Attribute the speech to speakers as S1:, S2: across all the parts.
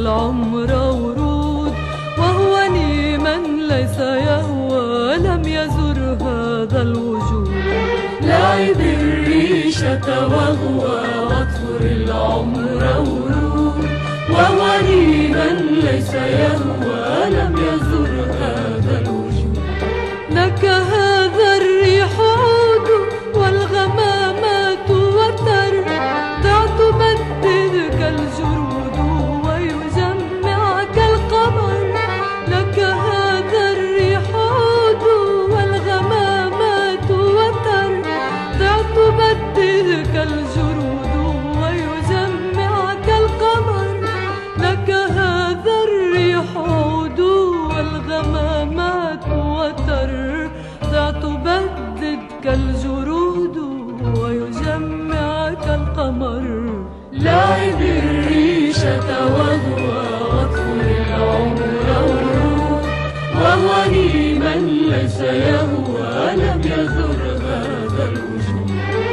S1: العمر ورود، وهواني من ليس يهوى لم يزر هذا الوجود.
S2: لعب الريشة وهو واطفر العمر ورود، وهواني من ليس يهوى لم يزر هذا الوجود.
S1: لك هذا الريح عود والغمامات وتر، ضعت بددك الجرود ويجمعك القمر. لك هذا الريح عود والغمامات وتر، ضعت بددك الجرود ويجمعك القمر. لك هذا الريح عود والغمامات وتر، ضعت بددك الجرود ويجمعك القمر.
S2: لعب الريشة وهو واطفر العمر ورود، وهواني من ليس يهوى لم يزر هذا الوجود.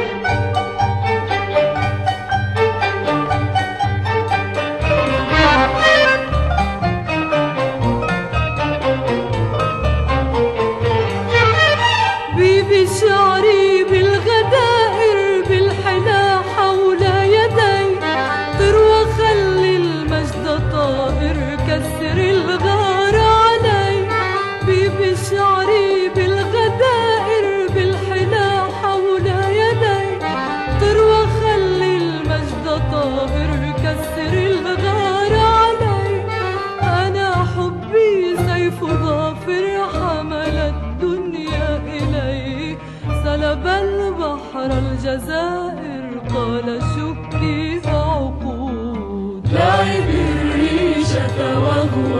S1: بشعري بالغدائر بالحلا حول يدي، طر وخلي المجد طائر كسر الغار علي. بشعري بالغدائر بالحلا حول يدي، طر وخلي المجد طائر كسر الغار علي. أنا حبي سيف ظافر حمل الدنيا إلي، سلب البحر الجزائر قال شكي فعقود.
S2: لعب الريشة وهو